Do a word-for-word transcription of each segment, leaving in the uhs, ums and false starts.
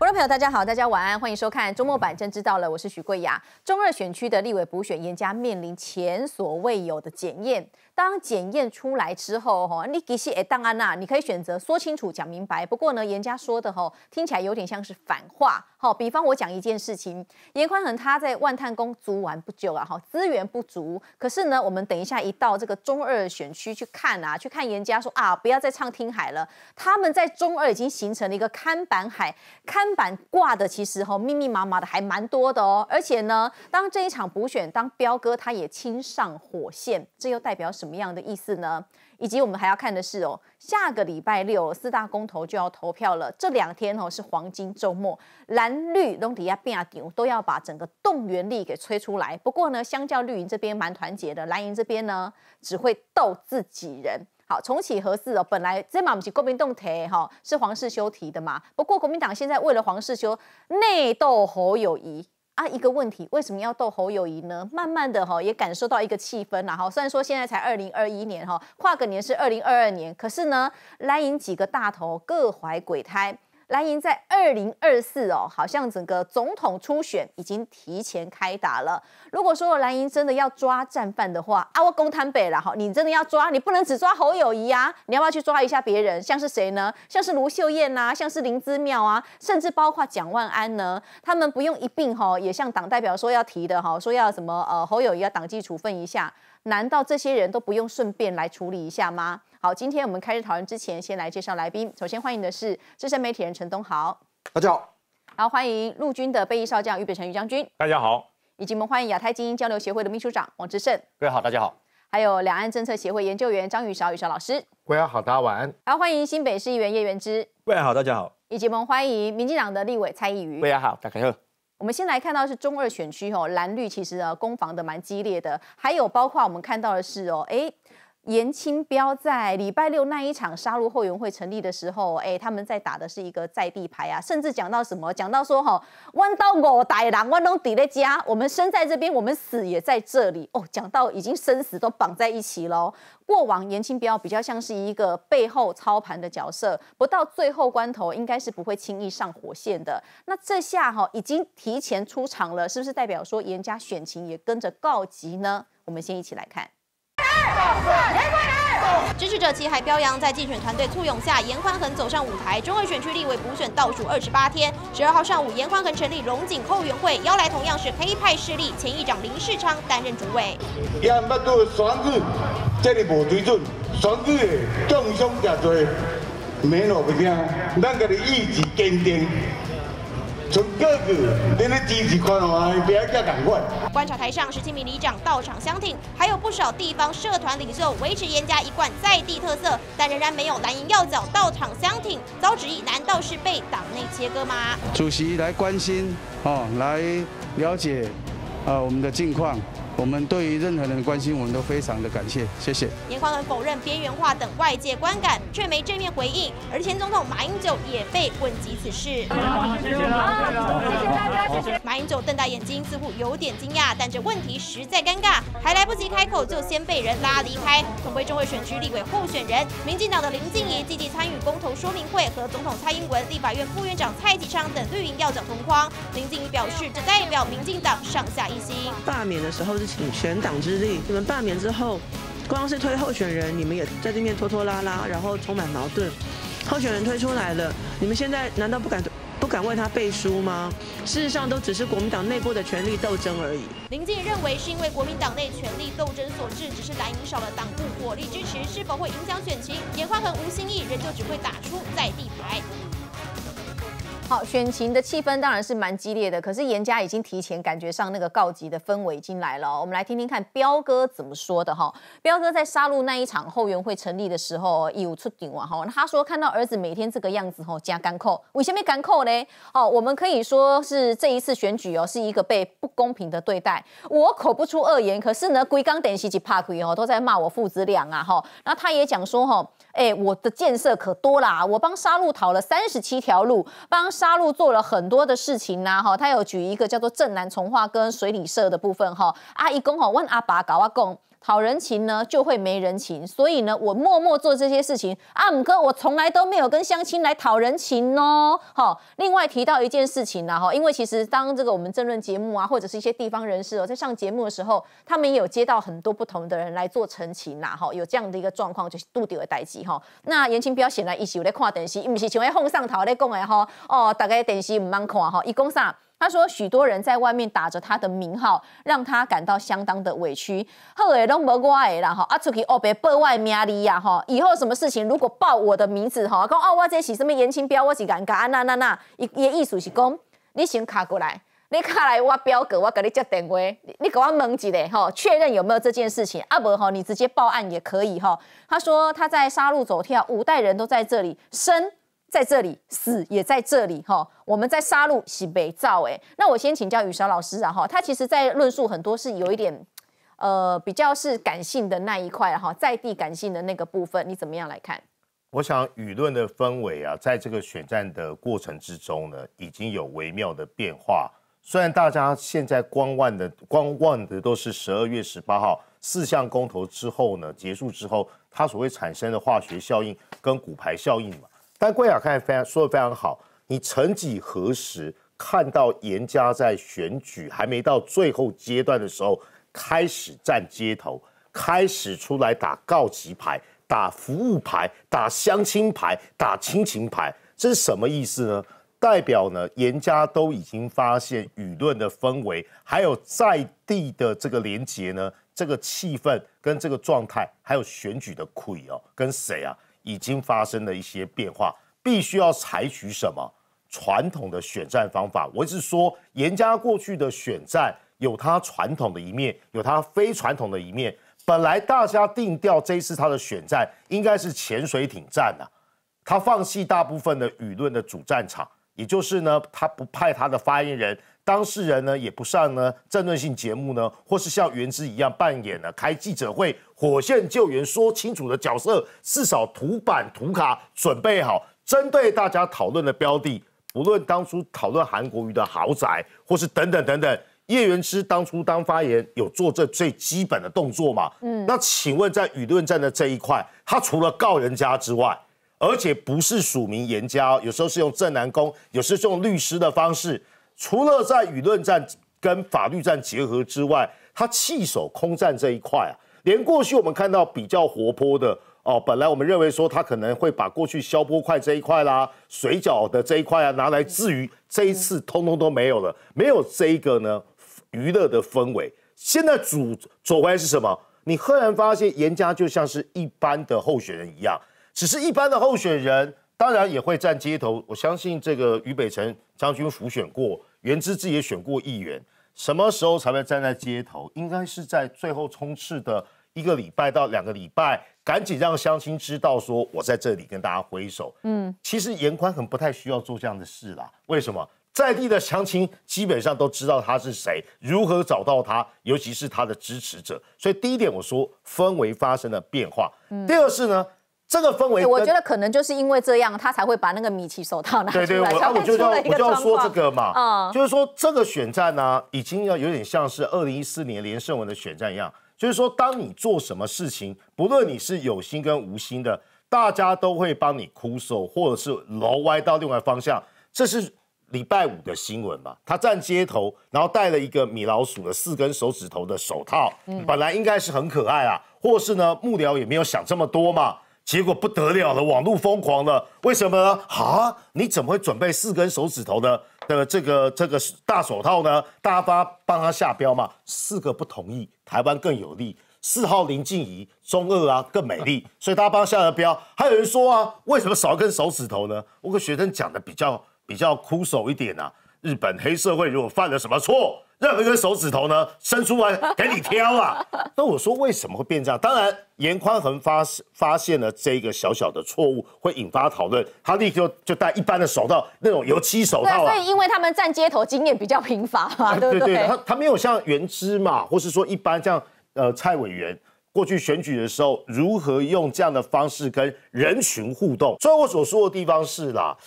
众朋友，大家好，大家晚安，欢迎收看周末版《真知道了》，我是许桂雅。中二选区的立委补选，严家面临前所未有的检验。当检验出来之后，哈，你其实也当然啦，你可以选择说清楚、讲明白。不过呢，严家说的哈，听起来有点像是反话。好，比方我讲一件事情，严宽恒他在万探宫租完不久啊，哈，资源不足。可是呢，我们等一下一到这个中二选区去看啊，去看严家说啊，不要再唱听海了。他们在中二已经形成了一个看板海，看板挂的其实哈密密麻麻的还蛮多的哦。而且呢，当这一场补选，当彪哥他也亲上火线，这又代表什么样的意思呢？以及我们还要看的是哦，下个礼拜六四大公投就要投票了，这两天哦是黄金周末，蓝绿都底下变丢，都要把整个动员力给催出来。不过呢，相较绿营这边蛮团结的，蓝营这边呢只会斗自己人。好，重启核四哦，本来这嘛不是国民党提哈，是黄世修提的嘛。不过国民党现在为了黄世修内斗侯友宜。啊，一个问题，为什么要斗侯友宜呢？慢慢的哈，也感受到一个气氛啦哈。虽然说现在才二零二一年哈，跨个年是二零二二年，可是呢，蓝营几个大头各怀鬼胎。蓝营在二零二四哦，好像整个总统初选已经提前开打了。如果说蓝营真的要抓战犯的话，啊，我公摊北了哈，你真的要抓，你不能只抓侯友宜啊，你要不要去抓一下别人？像是谁呢？像是卢秀燕啊，像是林姿妙啊，甚至包括蒋万安呢，他们不用一并哈，也向党代表说要提的哈，说要什么呃侯友宜要党纪处分一下，难道这些人都不用顺便来处理一下吗？好，今天我们开始讨论之前，先来介绍来宾。首先欢迎的是资深媒体人陈东豪， 大家好。 好，欢迎陆军的备役少将俞北辰俞将军， 大家好。 以及我们欢迎亚太精英交流协会的秘书长王志胜， 各位好，大家好。 还有两岸政策协会研究员张宇韶宇韶老师， 各位好，大家晚安。 好，欢迎新北市议员叶元之， 各位好，大家好。 以及我们欢迎民进党的立委蔡易余， 各位好，大家好。 我们先来看到的是中二选区哦，蓝绿其实呃攻防的蛮激烈的，还有包括我们看到的是哦，哎。严清标在礼拜六那一场杀戮后援会成立的时候，哎，他们在打的是一个在地牌啊，甚至讲到什么，讲到说哈，弯到五代人，弯拢伫咧家，我们生在这边，我们死也在这里哦，讲到已经生死都绑在一起喽。过往严清标比较像是一个背后操盘的角色，不到最后关头应该是不会轻易上火线的。那这下哈已经提前出场了，是不是代表说严家选情也跟着告急呢？我们先一起来看。 支持者齐海标扬，在竞选团队簇拥下，严宽恒走上舞台。中二选区立委补选倒数二十八天，十二号上午，严宽恒成立龙井后援会，邀来同样是黑派势力前议长林世昌担任主委。 也毋捌对选举，这里无水准，选举的重伤真多，免路不惊，咱家己意志坚定。从各个恁咧支持看啊，不要再赶快。 观察台上，十七名里长到场相挺，还有不少地方社团领袖维持严家一贯在地特色，但仍然没有蓝营要角到场相挺，遭质疑难道是被党内切割吗？ 主席来关心哦，来了解呃我们的近况。我们对于任何人的关心，我们都非常的感谢，谢谢。 严宽恒否认边缘化等外界观感，却没正面回应。而前总统马英九也被问及此事。谢谢大家，谢谢。马英九瞪大眼睛，似乎有点惊讶，但这问题实在尴尬，还来不及开口，就先被人拉离开。同为中二选区立委候选人，民进党的林静怡积极参与公投说明会，和总统蔡英文、立法院副院长蔡其昌等绿营要角同框。林静怡表示，这代表民进党上下一心。 罢免的时候是请全党之力，你们罢免之后，光是推候选人，你们也在这边拖拖拉拉，然后充满矛盾。候选人推出来了，你们现在难道不敢不敢为他背书吗？事实上，都只是国民党内部的权力斗争而已。 林静认为是因为国民党内权力斗争所致，只是蓝营少了党部火力支持，是否会影响选情？严宽恒、吴欣义仍旧只会打出在地牌。 好，选情的气氛当然是蛮激烈的，可是严家已经提前感觉上那个告急的氛围已经来了、哦。我们来听听看彪哥怎么说的哈。彪哥在杀戮那一场后援会成立的时候，有出顶完哈，他说看到儿子每天这个样子吼，加干扣，为什么干扣呢？哦，我们可以说是这一次选举哦，是一个被不公平的对待。我口不出恶言，可是呢，规刚等西及帕奎哦，都在骂我父子俩啊哈。然后他也讲说哈，哎，我的建设可多啦，我帮杀戮讨了三十七条路，帮杀戮做了很多的事情呐、啊、哈。他有举一个叫做镇南重化跟水里社的部分哈。阿姨公哈，问阿爸搞阿公。 讨人情呢就会没人情，所以呢，我默默做这些事情啊，唔哥，我从来都没有跟乡亲来讨人情哦。好，另外提到一件事情啦，哈，因为其实当这个我们政论节目啊，或者是一些地方人士哦，在上节目的时候，他们也有接到很多不同的人来做澄清啦，哈，有这样的一个状况，就是杜丢的代志哈。那严清标显然伊是有在看电视，伊不是像在放上头在讲的哈，哦，大概电视唔茫看哈，伊讲啥？他说，许多人在外面打着他的名号，让他感到相当的委屈。好的都无我的啦，哈，啊出去哦别报我名利呀，哈，以后什么事情如果报我的名字，哈，讲哦我这是什么严清标，我是尴尬啊那那那，伊伊意思是讲，你先卡过来，你卡来我表格，我给你接电话，你你给我问一下，哈，确认有没有这件事情，啊不哈，你直接报案也可以哈。他说他在杀戮走跳，五代人都在这里生。在这里死也在这里哈，我们在杀戮是北造哎。那我先请教宇韶老师啊哈，他其实在论述很多是有一点呃比较是感性的那一块哈，在地感性的那个部分，你怎么样来看？ 我想舆论的氛围啊，在这个选战的过程之中呢，已经有微妙的变化。虽然大家现在观望的观望的都是十二月十八号四项公投之后呢结束之后，它所会产生的化学效应跟骨牌效应嘛。但桂雅看非常说的非常好，你曾几何时看到严家在选举还没到最后阶段的时候，开始站街头，开始出来打告急牌、打服务牌、打乡亲牌、打亲情牌，这是什么意思呢？代表呢，严家都已经发现舆论的氛围，还有在地的这个连结呢，这个气氛跟这个状态，还有选举的亏哦，跟谁啊？已经发生了一些变化，必须要采取什么传统的选战方法？我一直说，严家过去的选战有它传统的一面，有它非传统的一面。本来大家定调这一次他的选战应该是潜水艇战啊，他放弃大部分的舆论的主战场，也就是呢，他不派他的发言人。当事人呢也不上呢政论性节目呢，或是像原之一样扮演了开记者会、火线救援说清楚的角色，至少图版图卡准备好，针对大家讨论的标的，不论当初讨论韩国瑜的豪宅，或是等等等等，叶元之当初当发言有做这最基本的动作嘛？嗯，那请问在舆论战的这一块，他除了告人家之外，而且不是署名严家，有时候是用正南宫，有时候是用律师的方式。除了在舆论战跟法律战结合之外，他弃守空战这一块啊，连过去我们看到比较活泼的哦，本来我们认为说他可能会把过去消波块这一块啦、水饺的这一块啊拿来治愈，这一次通通都没有了，没有这一个呢娱乐的氛围。现在主走回来是什么？你赫然发现严家就像是一般的候选人一样，只是一般的候选人。当然也会站街头，我相信这个于北辰将军辅选过，袁之志也选过议员，什么时候才会站在街头？应该是在最后冲刺的一个礼拜到两个礼拜，赶紧让乡亲知道说我在这里跟大家挥手。嗯，其实严宽很不太需要做这样的事啦。为什么？在地的乡亲基本上都知道他是谁，如何找到他，尤其是他的支持者。所以第一点我说氛围发生了变化。嗯、第二是呢。这个氛围， 我觉得可能就是因为这样，他才会把那个米奇手套拿出来。 对对，我我就要我就要说这个嘛，嗯，就是说这个选战呢、啊，已经要有点像是二零一四年连胜文的选战一样，就是说，当你做什么事情，不论你是有心跟无心的，大家都会帮你哭手，或者是楼歪到另外方向。这是礼拜五的新闻嘛？他站街头，然后戴了一个米老鼠的四根手指头的手套，嗯、本来应该是很可爱啊，或是呢幕僚也没有想这么多嘛。结果不得了了，网络疯狂了，为什么呢？啊，你怎么会准备四根手指头的的这个这个大手套呢？大家帮帮他下标嘛，四个不同意，台湾更有利。四号林静怡，中二啊更美丽，所以大家帮他下了标。还有人说啊，为什么少一根手指头呢？我跟学生讲的比较比较枯手一点啊。日本黑社会如果犯了什么错，任何一根手指头呢伸出来给你挑啊。那我说为什么会变这样？当然，严宽恒发发现了这个小小的错误，会引发讨论，他立刻就戴一般的手套，那种油漆手套、啊。 对，所以因为他们站街头经验比较贫乏嘛，对不对？ 对对，他他没有像原之嘛，或是说一般像呃蔡委员过去选举的时候，如何用这样的方式跟人群互动。所以我所说的地方是啦。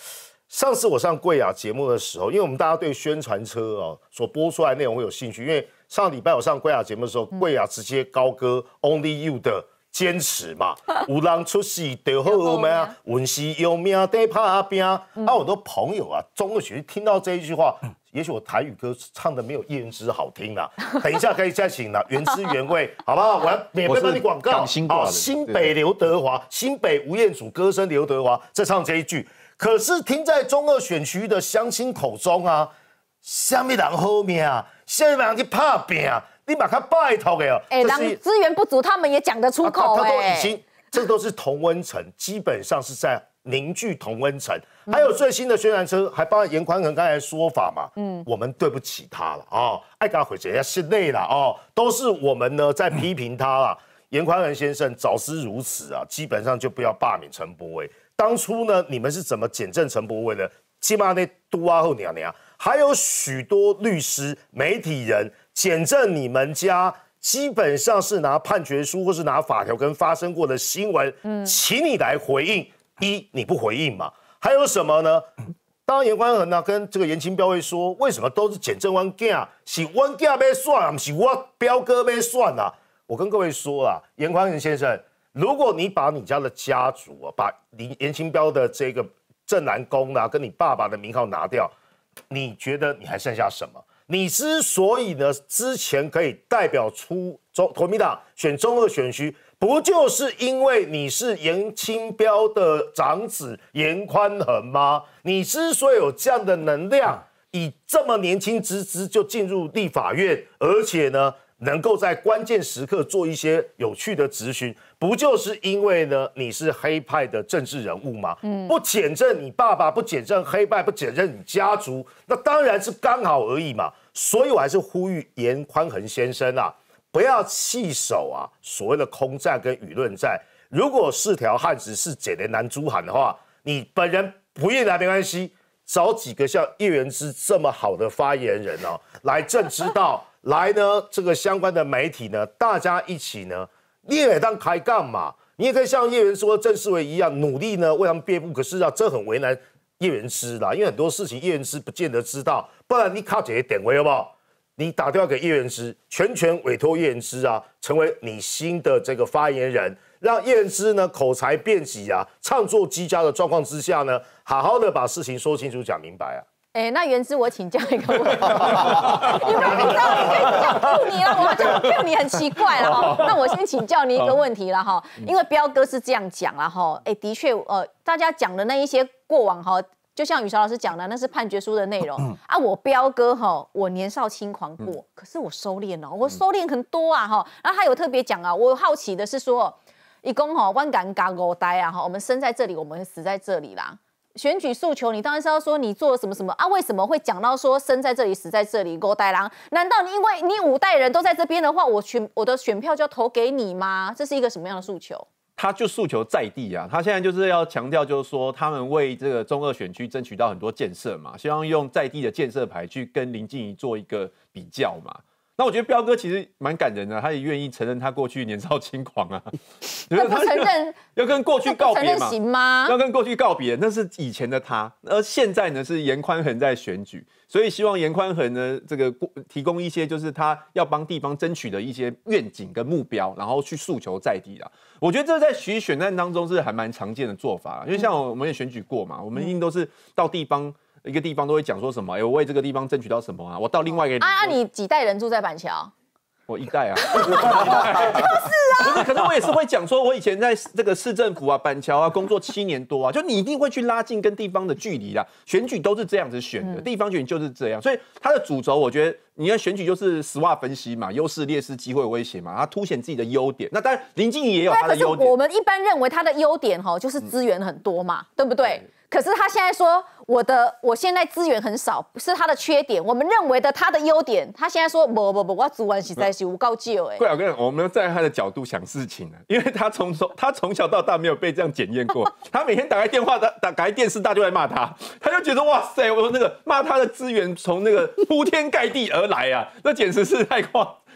上次我上贵雅节目的时候，因为我们大家对宣传车哦所播出来的内容会有兴趣，因为上礼拜我上贵雅节目的时候，贵雅直接高歌 Only You 的坚持嘛，有人出世就好命，运是有命得打拼。啊，很多朋友啊，中二学听到这一句话。也许我台语歌唱的没有叶元之好听啦，等一下可以再请啦，原汁原味，好不好？我要免费帮你广告。好，新北刘德华，新北吴彦祖歌声刘德华在唱这一句，可是听在中二选区的乡亲口中啊，什么人好命啊，什么人去打拼啊，你把他拜托的哦。 哎，人资源不足，他们也讲得出口哎、啊。他都已经，这都是同温层，基本上是在凝聚同温层。还有最新的宣传车，还包括严宽恒刚才的说法嘛，嗯，我们对不起他了哦，爱给他回人家心累了哦，都是我们呢在批评他啦。严宽恒先生早知如此啊，基本上就不要罢免陈柏惟。当初呢，你们是怎么检证陈柏惟的？起码那都啊后娘娘，还有许多律师、媒体人检证你们家。基本上是拿判决书或是拿法条跟发生过的新闻，嗯，请你来回应。一，你不回应嘛？还有什么呢？当然，严宽恒呢跟这个严清标会说，为什么都是检证我囝，是我囝被算，不是我彪哥被算啊？我跟各位说啊，严宽恒先生，如果你把你家的家族啊，把严严清标的这个正南宫啊，跟你爸爸的名号拿掉，你觉得你还剩下什么？你之所以呢，之前可以代表出中国民党选中二选区，不就是因为你是严清标的长子严宽恒吗？你之所以有这样的能量，以这么年轻之资就进入立法院，而且呢，能够在关键时刻做一些有趣的质询，不就是因为呢你是黑派的政治人物吗？嗯，不检证你爸爸，不检证黑派，不检证你家族，那当然是刚好而已嘛。所以我还是呼吁严宽恒先生啊，不要弃守啊所谓的空战跟舆论战。如果是条汉子是解的男猪喊的话，你本人不愿意来没关系，找几个像叶元之这么好的发言人哦，来正之道，来呢这个相关的媒体呢，大家一起呢，你也当开杠嘛，你也可以像叶元之或郑世维一样努力呢为他们辩护。可是啊，这很为难叶元之啦，因为很多事情叶元之不见得知道，不然你靠这些点位好不好？你打电话给叶元之，全权委托叶元之啊，成为你新的这个发言人，让叶元之呢口才辩己啊，唱作激佳的状况之下呢，好好的把事情说清楚讲明白啊。 哎，那元之，我请教一个问题，你不知道你可以这样 Q 你了，我这样 Q 你很奇怪了哈。那我先请教你一个问题了哈，因为彪哥是这样讲了哈，哎，的确，呃，大家讲的那一些过往哈。就像宇韶老师讲的，那是判决书的内容、嗯、啊。我彪哥哈，我年少轻狂过，嗯、可是我收敛了，我收敛很多啊哈。然后他有特别讲啊，我好奇的是说，一共哈，万敢嘎五代啊哈，我们生在这里，我们死在这里啦。选举诉求，你当然是要说你做了什么什么啊？为什么会讲到说生在这里，死在这里？五代郎，难道你因为你五代人都在这边的话，我选我的选票就要投给你吗？这是一个什么样的诉求？ 他就诉求在地啊，他现在就是要强调，就是说他们为这个中二选区争取到很多建设嘛，希望用在地的建设牌去跟林静怡做一个比较嘛。那我觉得彪哥其实蛮感人的，他也愿意承认他过去年少轻狂啊。 那不承认要跟过去告别嘛？ 行吗？ 要跟过去告别，那是以前的他，而现在呢是严宽恒在选举，所以希望严宽恒呢这个提供一些就是他要帮地方争取的一些愿景跟目标，然后去诉求在地啦。我觉得这在选选战当中是还蛮常见的做法，因为像我们也选举过嘛，我们一定都是到地方。一个地方都会讲说什么？哎、欸，我为这个地方争取到什么啊？我到另外一个啊啊！你几代人住在板桥？ 我一代啊，就是啊。不是，可是我也是会讲说，我以前在这个市政府啊、板桥啊工作七年多啊，就你一定会去拉近跟地方的距离啦。选举都是这样子选的，嗯、地方选举就是这样，所以它的主轴，我觉得你要选举就是 S W O T 分析嘛，优势、劣势、机会、威胁嘛，它凸显自己的优点。那当然，林静怡也有她的优点。 我们一般认为她的优点哈，就是资源很多嘛，嗯、对不对？可是他现在说我的我现在资源很少，是他的缺点。我们认为的他的优点，他现在说不不不，我主完实在是无够久哎。 贵我跟你讲，我们要站在他的角度想事情啊，因为他从他从小到大没有被这样检验过，他每天打开电话打打开电视，大家就来骂他，他就觉得哇塞，我那个骂他的资源从那个铺天盖地而来啊，那简直是太夸。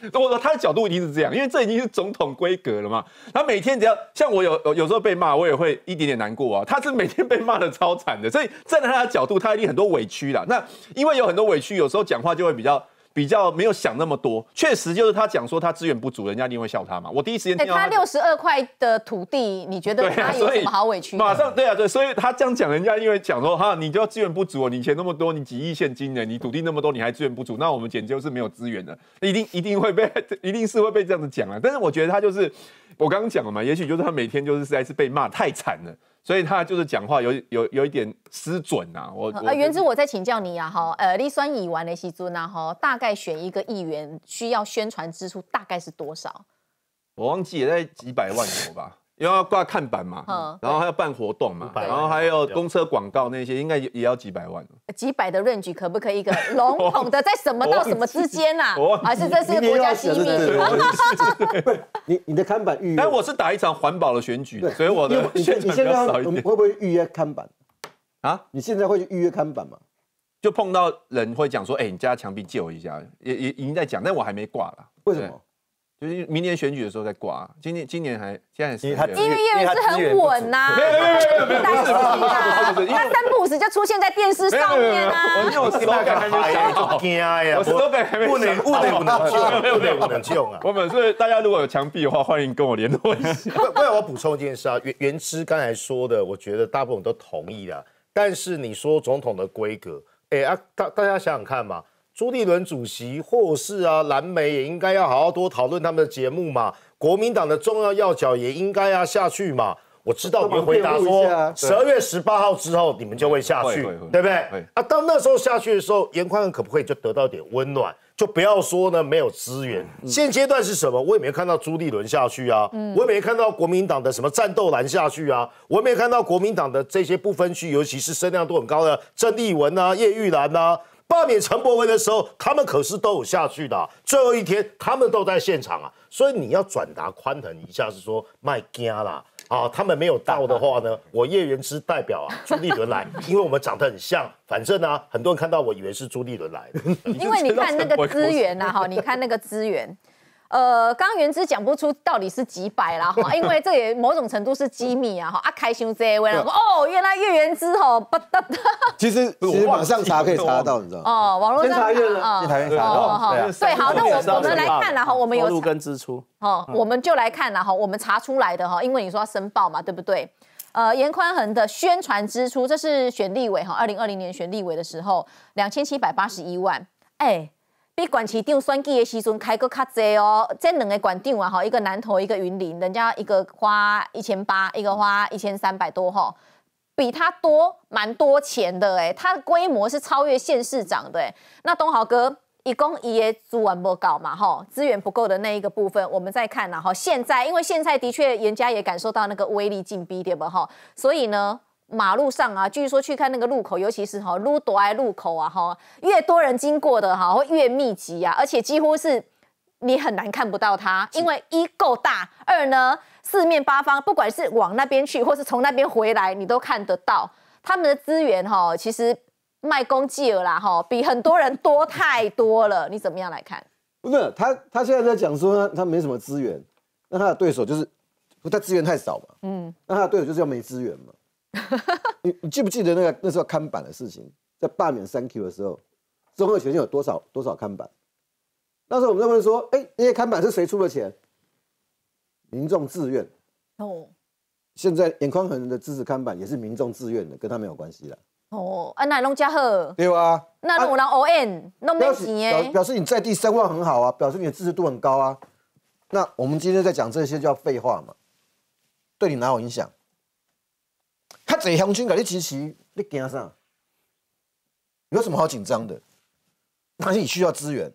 我他的角度一定是这样，因为这已经是总统规格了嘛。他每天只要像我有有时候被骂，我也会一点点难过啊。他是每天被骂的超惨的，所以站在他的角度，他一定很多委屈啦。那因为有很多委屈，有时候讲话就会比较。比较没有想那么多，确实就是他讲说他资源不足，人家一定会笑他嘛。我第一时间听到他六十二块的土地，你觉得他有什么好委屈？ 马上对啊，对，所以他这样讲，人家因为讲说哈，你就要资源不足哦，你钱那么多，你几亿现金的，你土地那么多，你还资源不足，那我们简直就是没有资源的，一定一定会被，一定是会被这样子讲啊。但是我觉得他就是我刚刚讲了嘛，也许就是他每天就是实在是被骂太惨了。所以他就是讲话有有有一点失准啊，我呃，原之我再请教你啊，哈，呃，你选议员的时阵啊，哈，大概选一个议员需要宣传支出大概是多少？ 我忘记也在几百万有吧。因为要挂看板嘛，嗯、然后还要办活动嘛，然后还有公车广告那些，应该也要几百万。 几百的range可不可以一个笼统的在什么到什么之间啊？还是这是国家机密？ 你你的看板预约？ 但我是打一场环保的选举，所以我的宣传比较少一点。 会不会预约看板啊？ 你现在会去预约看板吗？ 就碰到人会讲说，哎、欸，你家墙壁借我一下，也也已经在讲，但我还没挂啦。 为什么？ 就是明年选举的时候再挂，今年今年还现在是， 因为叶元是很稳呐， 没有没有没有没有， 担心啊，他三不五时就出现在电视上面啊。 我因为我 slogan 还没想好， 惊呀， 我 slogan 还没不能不能不能救，不能不能救啊！ 我们所以大家如果有墙壁的话，欢迎跟我联络一下。 不不然我补充一件事啊，原原之刚才说的，我觉得大部分都同意啦。但是你说总统的规格，哎啊，大大家想想看嘛。朱立伦主席或是啊蓝莓也应该要好好多讨论他们的节目嘛，国民党的重要要角也应该要下去嘛。我知道你会回答说，十二月十八号之后你们就会下去，对不对？啊，到那时候下去的时候，严宽恒可不可以就得到一点温暖？就不要说呢没有资源。现阶段是什么？我也没看到朱立伦下去啊，我也没看到国民党的什么战斗蓝下去啊，我也没看到国民党的这些不分区，尤其是声量都很高的郑丽文啊、叶玉兰啊。罢免陈柏惟的时候，他们可是都有下去的、啊。最后一天，他们都在现场啊。所以你要转达宽衡一下，是说卖惊啦啊，他们没有到的话呢，我叶元之代表啊朱立伦来，因为我们长得很像。反正呢、啊，很多人看到我以为是朱立伦来的。 因为你看那个资源呐，哈，你看那个资源。呃，刚刚元之讲不出到底是几百啦哈，因为这也某种程度是机密啊哈。啊，开箱这位，哦，原来叶元之吼不得。 其实其实网上查可以查得到，你知道吗？ 哦，网络上查， 监察院查到。 对，好，那我我们来看啦哈，我们有收入跟支出。 哦，我们就来看啦哈，我们查出来的哈，因为你说要申报嘛，对不对？呃，严宽恒的宣传支出，这是选立委哈，二零二零年选立委的时候，两千七百八十一万，哎。比管市长选举的时阵开个较济哦，这两个馆长啊，哈，一个南投，一个云林，人家一个花一千八，一个花一千三百多哈，比他多蛮多钱的哎，他的规模是超越县市长的哎。那东豪哥一共伊的资源不够嘛哈，资源不够的那一个部分，我们再看啦哈。现在因为现在的确严家也感受到那个威力进逼对吧哈，所以呢。马路上啊，据说去看那个路口，尤其是哈路多爱路口啊哈，越多人经过的哈，会越密集啊，而且几乎是你很难看不到它，因为一够大，二呢四面八方，不管是往那边去，或是从那边回来，你都看得到。他们的资源哈，其实卖公计了啦哈，比很多人多太多了。你怎么样来看？ 不是他，他现在在讲说他他没什么资源，那他的对手就是他资源太少嘛，嗯，那他的对手就是要没资源嘛。你你记不记得那个那时候看板的事情，在罢免三 Q 的时候，中二学生有多少多少看板？那时候我们在问说，哎、欸，那些看板是谁出的钱？民众自愿。哦。现在严宽恒的支持看板也是民众自愿的，跟他没有关系啦。 哦，啊那弄家好。 对啊。 那有人 O N 弄没钱耶？表示你在地声望很好啊，表示你的支持度很高啊。那我们今天在讲这些叫废话嘛？对你哪有影响？他这乡亲给你支持，你惊啥？有什么好紧张的？哪里需要资源？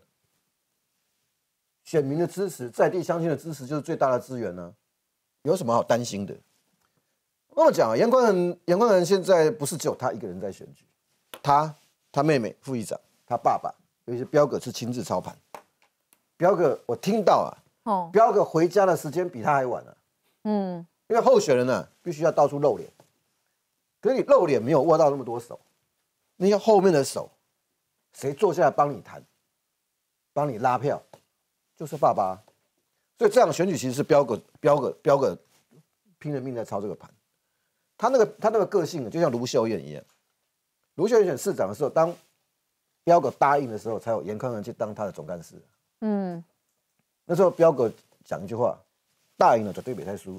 选民的支持，在地乡亲的支持就是最大的资源呢、啊，有什么好担心的？我跟我讲啊，严宽恒，严宽恒现在不是只有他一个人在选举，他、他妹妹副议长、他爸爸，有些彪哥是亲自操盘。彪哥，我听到啊，哦，彪哥回家的时间比他还晚啊。嗯，因为候选人呢、啊，必须要到处露脸。可是你露脸没有握到那么多手，那些后面的手，谁坐下来帮你谈，帮你拉票， 就是爸爸。所以这样选举其实是标个标个标个拼了命在操这个盘。他那个他那个个性就像卢秀燕一样，卢秀燕选市长的时候，当标个答应的时候，才有严宽恒去当他的总干事。嗯，那时候标个讲一句话，答应了绝对没太输。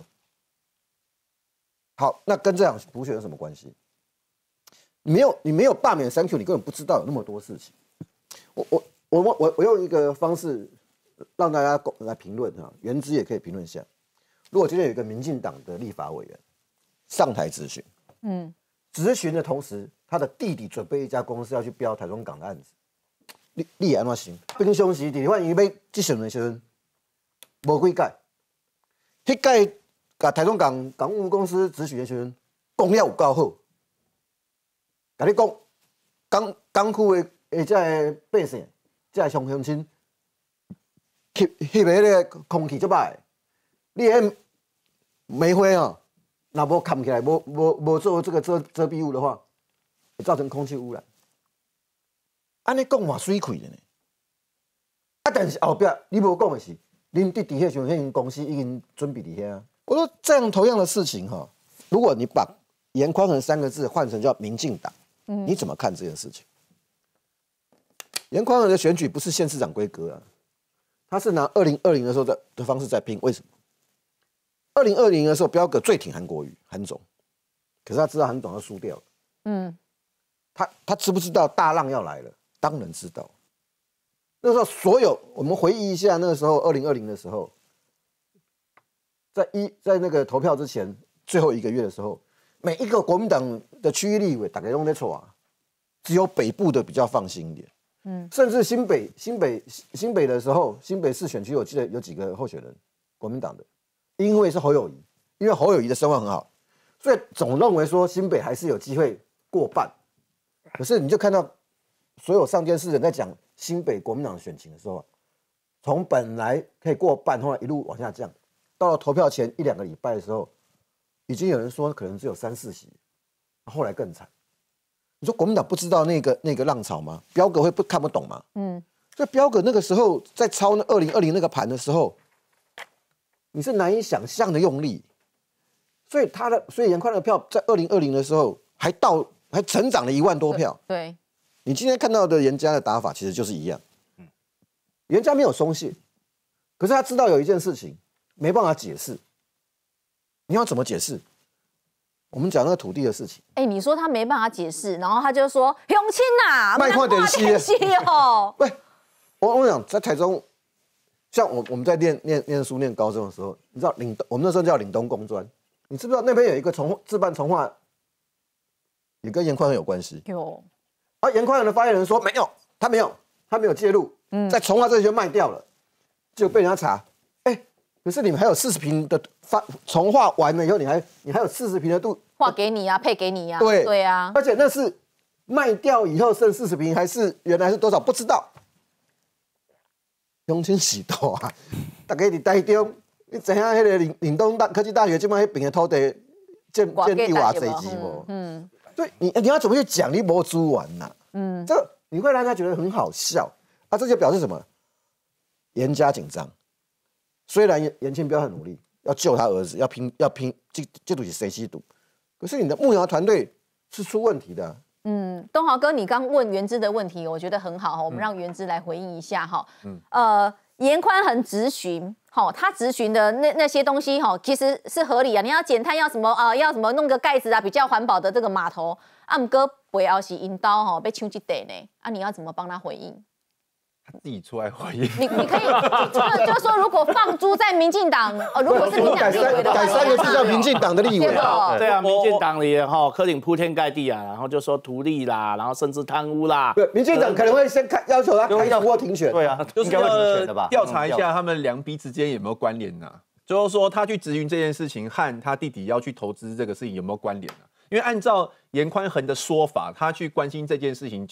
好，那跟这场补选有什么关系？你没有你没有罢免三 Q， 你根本不知道有那么多事情。我我我我我用一个方式让大家来评论哈，原之也可以评论一下。如果今天有一个民进党的立法委员上台质询，嗯，质询的同时，他的弟弟准备一家公司要去标台中港的案子，你你安怎行？平常时伫反伊要执行的时阵，无几届，迄届甲台中港港务公司质询的时阵，讲了有够好，甲你讲港港区的诶，这个百姓，这个乡乡亲，吸吸的那个空气足歹，你迄煤灰啊，若无扛起来，无无无做这个遮遮蔽物的话，会造成空气污染。安尼讲话水气的呢。啊，但是后壁你无讲的是，恁弟弟迄时候，迄间公司已经准备伫遐啊。我说这样同样的事情哈，如果你把严宽恒三个字换成叫民进党，嗯，你怎么看这件事情？严宽恒的选举不是县市长规格啊，他是拿二零二零的时候的的方式在拼，为什么？二零二零的时候，标哥最挺韩国瑜，韩总，可是他知道韩总要输掉了，嗯，他他知不知道大浪要来了？当然知道。那时候所有我们回忆一下，那个时候二零二零的时候，在一在那个投票之前最后一个月的时候，每一个国民党的区域立委大概都在错啊，只有北部的比较放心一点。嗯，甚至新北、新北、新北的时候，新北市选区我记得有几个候选人，国民党的，因为是侯友宜，因为侯友宜的声望很好，所以总认为说新北还是有机会过半。可是你就看到所有上电视人在讲新北国民党的选情的时候，从本来可以过半，后来一路往下降，到了投票前一两个礼拜的时候，已经有人说可能只有三四席，后来更惨。你说国民党不知道那个那个浪潮吗？标哥会不看不懂吗？嗯，所以标哥那个时候在抄那二零二零那个盘的时候，你是难以想象的用力。所以他的所以严宽的票在二零二零的时候还到还成长了一万多票。 对， 你今天看到的严家的打法其实就是一样。嗯，严家没有松懈，可是他知道有一件事情没办法解释，你要怎么解释？我们讲那个土地的事情， 哎、欸，你说他没办法解释，然后他就说永清呐， 卖矿点息哦。 喂，我我讲在台中，像我我们在念念念书念高中的时候，你知道岭东，我们那时候叫岭东工专，你知不知道那边有一个从自办从化，也跟严宽恒有关系？ 有。 而严宽恒的发言人说没有，他没有，他没有介入，嗯，在从化这里就卖掉了，就被人家查。可是你们还有四十坪的发重划完了以后，你还你还有四十坪的度划给你啊，配给你啊， 对对啊， 而且那是卖掉以后剩四十坪，还是原来是多少不知道。永清时代啊，大家伫台中，你知影迄个岭岭东大科技大学这边迄边的土地建建立偌侪钱无？嗯，所以你你要怎么去讲？你无资源呐，嗯，这你会让他觉得很好笑啊，这就表示什么？严家紧张。虽然严严庆标很努力，要救他儿子，要拼要拼，这这赌是谁吸毒？可是你的幕僚团队是出问题的、啊。 嗯，东豪哥，你刚问元之的问题，我觉得很好哈，我们让元之来回应一下哈。嗯，呃，严宽恒质询，哈，他质询的那那些东西哈，其实是合理啊。你要减碳，要什么啊、呃？要什么弄个盖子啊，比较环保的这个码头，啊，唔过背后是引导哈被抢一地呢，啊，你要怎么帮他回应？ 他自己出来回应， 你你可以，就是就是说，如果放诸在民进党，呃，如果是民进党立委的话， 改三个字叫民进党的立委啊，对啊，民进党里哈，柯林铺天盖地啊，然后就说图利啦，然后甚至贪污啦， 对，民进党可能会先开要求他开除或停权， 对啊，就是要调查一下他们两笔之间有没有关联呐、啊，就是说他去质询这件事情和他弟弟要去投资这个事情有没有关联啊？因为按照严宽恒的说法，他去关心这件事情就。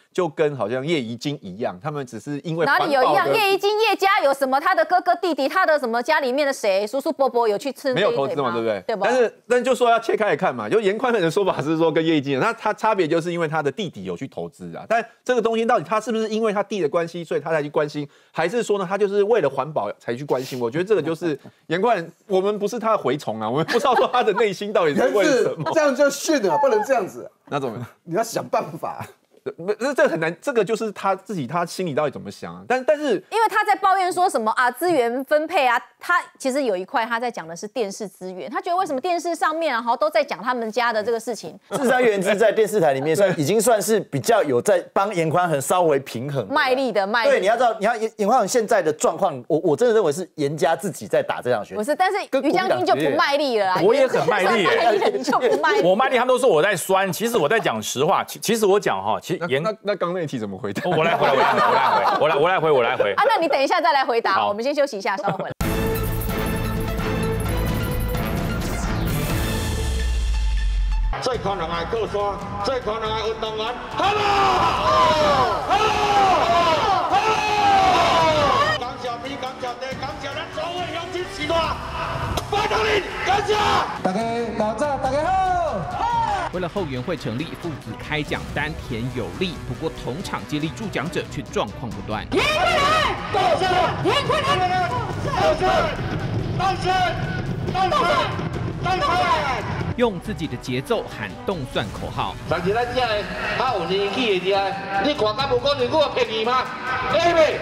就跟好像叶宜津一样，他们只是因为哪里有一样？叶宜津叶家有什么？他的哥哥弟弟，他的什么家里面的谁叔叔伯伯有去吃？ 没有投资嘛，对不对？ 对吧？ 但是但就说要切开来看嘛，就严宽恒的说法是说跟叶宜津，那他差别就是因为他的弟弟有去投资啊。但这个东西到底他是不是因为他弟的关系，所以他才去关心，还是说呢，他就是为了环保才去关心？我觉得这个就是严宽恒，我们不是他的蛔虫啊，我们不知道说他的内心到底是为了什么。 这样就训了，不能这样子。 那怎么？ 你要想办法。 不，这这很难，这个就是他自己他心里到底怎么想啊？但但是， 因为他在抱怨说什么啊，资源分配啊，他其实有一块他在讲的是电视资源，他觉得为什么电视上面啊，好都在讲他们家的这个事情。 智山原之在电视台里面算已经算是比较有在帮严宽恒稍微平衡卖力的卖力。 对，你要知道，你要严严宽恒现在的状况，我我真的认为是严家自己在打这场选举。 不是，但是于将军就不卖力了啦。 我也很卖力耶， 你就不卖力。 我卖力，他们都说我在酸，其实我在讲实话。其其实我讲哈，其实严那那刚那题怎么回答？ 我来回，我来回，我来回，我来我来回，我来回。 啊，那你等一下再来回答。我们先休息一下，稍后回来。 最可能的高山，最可能的运动员，哈喽！哈喽！哈喽！感谢你，感谢你，感谢咱所有乡亲时代，拜托你，感谢。大家老早，大家好。 为了后援会成立，父子开讲丹田有力，不过同场接力助讲者却状况不断。严宽仁，到胜！严宽仁，到胜！到胜！到胜！到胜！用自己的节奏喊动算口号。 但是咱这个较有年纪的人，你看敢无讲你我便宜吗？对不对？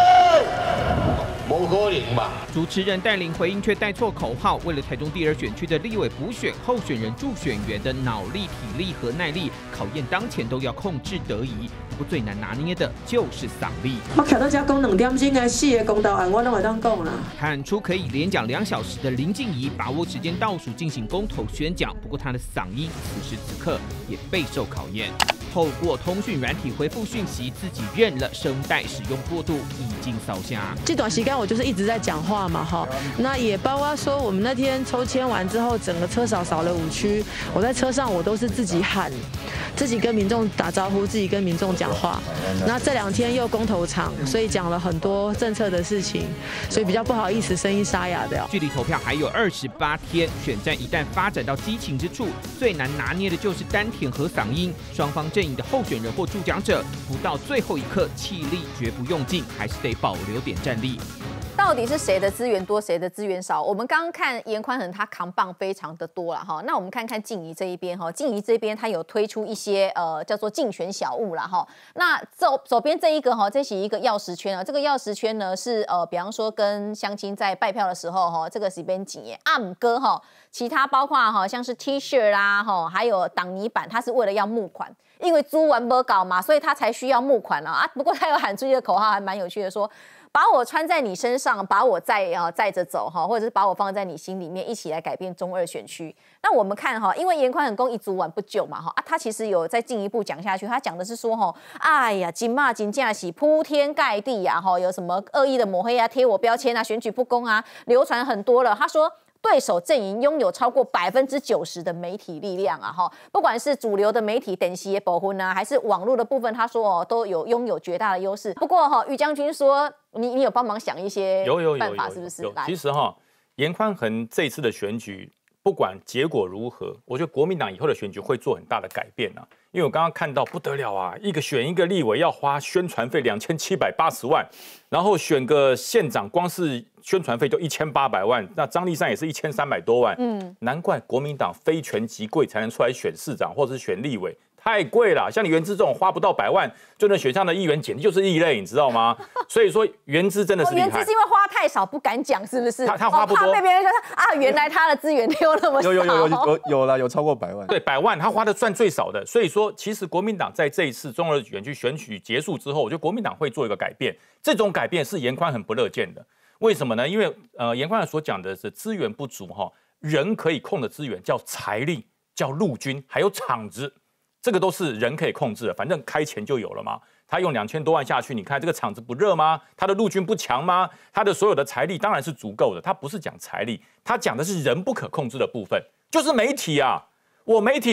不可能吧？ 主持人带领回应却带错口号，为了台中第二选区的立委补选，候选人助选员的脑力、体力和耐力考验当前都要控制得宜。不过最难拿捏的就是嗓力。 我徛到这讲两点钟的四个公道案，我拢会当讲啦。 喊出可以连讲两小时的林静怡，把握时间倒数进行公投宣讲。不过她的嗓音此时此刻也备受考验。透过通讯软体回复讯息，自己认了声带使用过度，已经扫瞎。 这段时间我就是一直在讲话嘛，哈，那也包括说我们那天抽签完之后，整个车少少了五区，我在车上我都是自己喊，自己跟民众打招呼，自己跟民众讲话。那这两天又公投场，所以讲了很多政策的事情，所以比较不好意思，声音沙哑的。 距离投票还有二十八天，选战一旦发展到激情之处，最难拿捏的就是丹田和嗓音。双方阵营的候选人或助讲者，不到最后一刻气力绝不用尽，还是得保留点战力。 到底是谁的资源多，谁的资源少？我们刚刚看严宽恒他扛棒非常的多了哈，那我们看看静怡这一边哈，静怡这边他有推出一些呃叫做竞选小物啦哈。那左左边这一个哈，这是一个钥匙圈啊，这个钥匙圈呢是呃，比方说跟乡亲在拜票的时候哈，这个是边紧耶阿姆哥哈，其他包括哈像是 T 恤啦哈，还有挡泥板，它是为了要募款。因为租完不搞嘛，所以他才需要募款了啊。不过他有喊出一个口号，还蛮有趣的，说把我穿在你身上，把我载啊载着走哈，或者是把我放在你心里面，一起来改变中二选区。那我们看哈，因为严宽恒公一租完不久嘛哈啊，他其实有再进一步讲下去，他讲的是说哈，哎呀，金马金架喜铺天盖地呀哈，有什么恶意的抹黑啊、贴我标签啊、选举不公啊，流传很多了。他说。对手阵营拥有超过百分之九十的媒体力量啊，哈，不管是主流的媒体等级也保婚啊，还是网络的部分，他说哦都有拥有绝大的优势。不过哈，于将军说你你有帮忙想一些办法，是不是？ 有有有有其实哈，严宽恒这次的选举，不管结果如何，我觉得国民党以后的选举会做很大的改变啊。因为我刚刚看到不得了啊，一个选一个立委要花宣传费两千七百八十万，然后选个县长，光是宣传费就一千八百万，那张立善也是一千三百多万，嗯，难怪国民党非权即贵才能出来选市长或者是选立委。太贵了，像你原之这种花不到百万就能选上的议员，简直就是异类，你知道吗？所以说原之真的是厉害。 原之是因为花太少不敢讲，是不是？ 他他花不多， 怕被别人说啊，原来他的资源有那么少。 有有有有有有了，有超过百万。 对，百万他花的算最少的。所以说，其实国民党在这一次中二选区选举结束之后，我觉得国民党会做一个改变。这种改变是严宽恒不乐见的。为什么呢？因为呃，严宽恒所讲的是资源不足哈，人可以控的资源叫财力，叫陆军，还有厂子。这个都是人可以控制的，反正开钱就有了嘛。他用两千多万下去，你看这个厂子不热吗？他的陆军不强吗？他的所有的财力当然是足够的。他不是讲财力，他讲的是人不可控制的部分，就是媒体啊。我媒体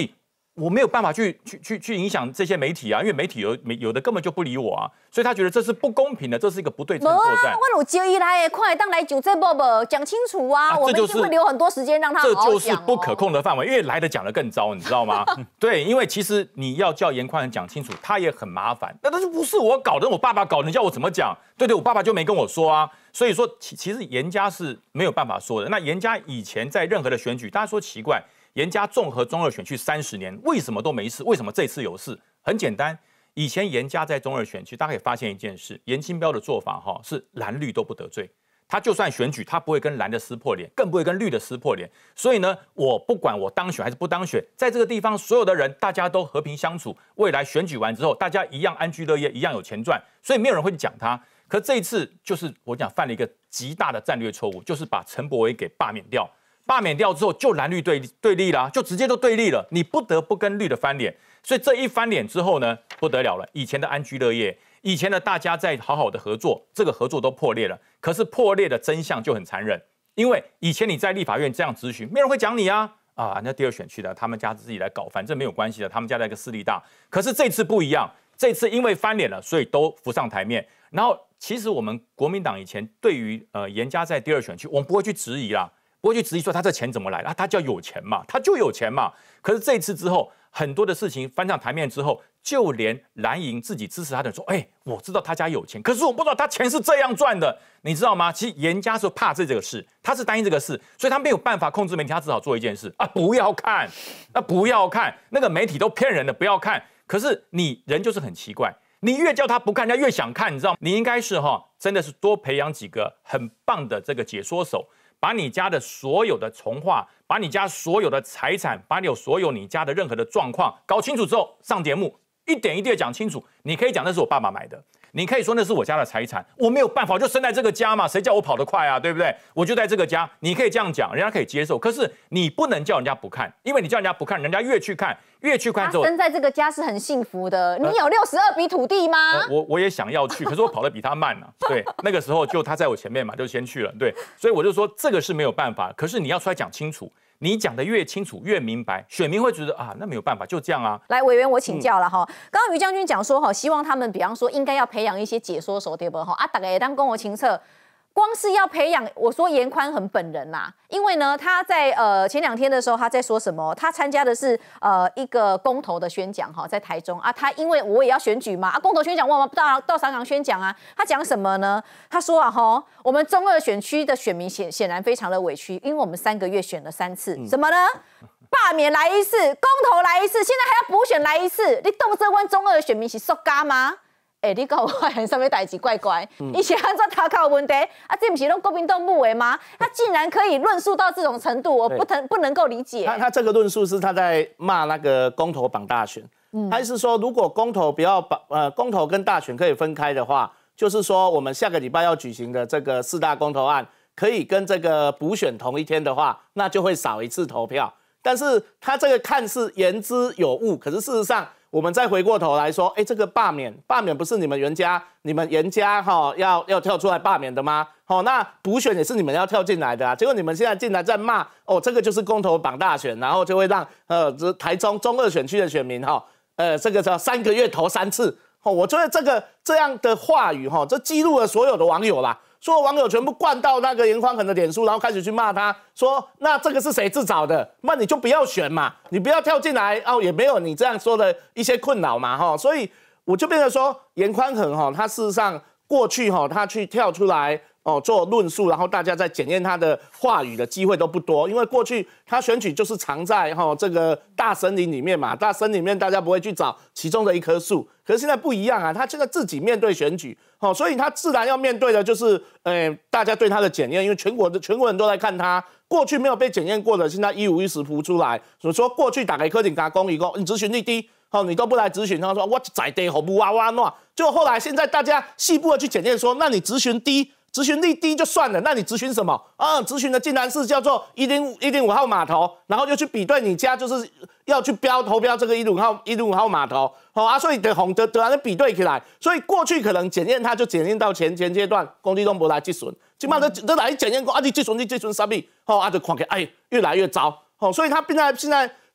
我没有办法去去去去影响这些媒体啊，因为媒体有有的根本就不理我啊，所以他觉得这是不公平的，这是一个不对称作战。 我有接一来，快当来九这波波讲清楚啊，我们一定会留很多时间让他好好讲、哦。 这就是不可控的范围，因为来的讲的更糟，你知道吗？对，因为其实你要叫严宽恒讲清楚，他也很麻烦。那但是不是我搞的，我爸爸搞的，你叫我怎么讲？对对，我爸爸就没跟我说啊。所以说，其其实严家是没有办法说的。那严家以前在任何的选举，大家说奇怪。严家综合中二选区三十年，为什么都没事？为什么这次有事？很简单，以前严家在中二选区，大家可以发现一件事：严清标的做法哈是蓝绿都不得罪，他就算选举，他不会跟蓝的撕破脸，更不会跟绿的撕破脸。所以呢，我不管我当选还是不当选，在这个地方所有的人大家都和平相处，未来选举完之后，大家一样安居乐业，一样有钱赚，所以没有人会去讲他。可这一次就是我讲犯了一个极大的战略错误，就是把陈柏惟给罢免掉。罢免掉之后，就蓝绿对对立啦，就直接就对立了，你不得不跟绿的翻脸。所以这一翻脸之后呢，不得了了。以前的安居乐业，以前的大家在好好的合作，这个合作都破裂了。可是破裂的真相就很残忍，因为以前你在立法院这样咨询，没人会讲你啊啊，那第二选区的他们家自己来搞，反正没有关系的，他们家那个势力大。可是这次不一样，这次因为翻脸了，所以都浮上台面。然后其实我们国民党以前对于呃严家在第二选区，我们不会去质疑啦。不会去质疑说他这钱怎么来啊？他叫有钱嘛，他就有钱嘛。可是这一次之后，很多的事情翻上台面之后，就连蓝营自己支持他的人说：“哎、欸，我知道他家有钱，可是我不知道他钱是这样赚的，你知道吗？”其实严家是怕这这个事，他是担心这个事，所以他没有办法控制媒体，他只好做一件事啊，不要看，啊不要看，那个媒体都骗人的，不要看。可是你人就是很奇怪。你越叫他不看，人家越想看，你知道吗？你应该是哈，真的是多培养几个很棒的这个解说手。把你家的所有的从化，把你家所有的财产，把你有所有你家的任何的状况搞清楚之后，上节目一点一滴的讲清楚。你可以讲那是我爸爸买的，你可以说那是我家的财产，我没有办法，我就生在这个家嘛，谁叫我跑得快啊，对不对？我就在这个家，你可以这样讲，人家可以接受。可是你不能叫人家不看，因为你叫人家不看，人家越去看，越去看之后， 他生在这个家是很幸福的。你有六十二笔土地吗？ 呃、我我也想要去，可是我跑得比他慢啊。对，那个时候就他在我前面嘛，就先去了。对，所以我就说这个是没有办法。可是你要出来讲清楚，你讲的越清楚越明白，选民会觉得啊，那没有办法，就这样啊。 来，委员我请教了哈。嗯、刚刚于将军讲说哈，希望他们比方说应该要培养一些解说手，对不哈？啊，大家也当跟我清楚。光是要培养，我说严宽恒本人啦，因为呢，他在呃前两天的时候，他在说什么？他参加的是呃一个公投的宣讲哈，在台中啊，他因为我也要选举嘛，啊公投宣讲我们到到上港宣讲啊，他讲什么呢？他说啊哈，我们中二选区的选民显显然非常的委屈，因为我们三个月选了三次，什么呢？罢免来一次，公投来一次，现在还要补选来一次，你动这关中二的选民是塑胶吗？哎、欸，你搞我很上面代志怪怪，以前按照他靠问题啊，这不是都国民党不为吗？他竟然可以论述到这种程度，我不能不能够理解。 他他这个论述是他在骂那个公投绑大选，嗯、他是说如果公投不要绑呃公投跟大选可以分开的话，就是说我们下个礼拜要举行的这个四大公投案可以跟这个补选同一天的话，那就会少一次投票。但是他这个看似言之有物，可是事实上。我们再回过头来说，哎，这个罢免，罢免不是你们袁家、你们严家哈、哦、要要跳出来罢免的吗？好、哦，那补选也是你们要跳进来的啊。结果你们现在进来在骂，哦，这个就是公投绑大选，然后就会让呃台中中二选区的选民哈、哦，呃，这个叫三个月投三次。哦，我觉得这个这样的话语哈、哦，这激怒了所有的网友啦。所有网友全部灌到那个严宽恒的脸书，然后开始去骂他，说那这个是谁自找的？那你就不要选嘛，你不要跳进来哦，也没有你这样说的一些困扰嘛，哈，所以我就变成说严宽恒哈，他事实上过去哈，他去跳出来哦做论述，然后大家在检验他的话语的机会都不多，因为过去他选举就是藏在哈这个大森林里面嘛，大森林里面大家不会去找其中的一棵树，可是现在不一样啊，他现在自己面对选举。哦，所以他自然要面对的就是，呃，大家对他的检验，因为全国的全国人都在看他，过去没有被检验过的，现在一五一十浮出来。所以说，过去打给柯鼎达公一公，你咨询率低，哦，你都不来咨询，他说我在地好不哇哇闹，就后来现在大家细部的去检验说，那你咨询低。咨询率低就算了，那你咨询什么啊？咨询的竟然是叫做一零五一零五号码头，然后又去比对你家就是要去标投标这个一零五号一零五号码头，好、哦、啊，所以得红得得安比对起来，所以过去可能检验它就检验到前前阶段，公地都不来计算，基本上都都来检验过啊，你计算你计算啥咪，好啊就看起来哎越来越糟，好、哦，所以他现在现在。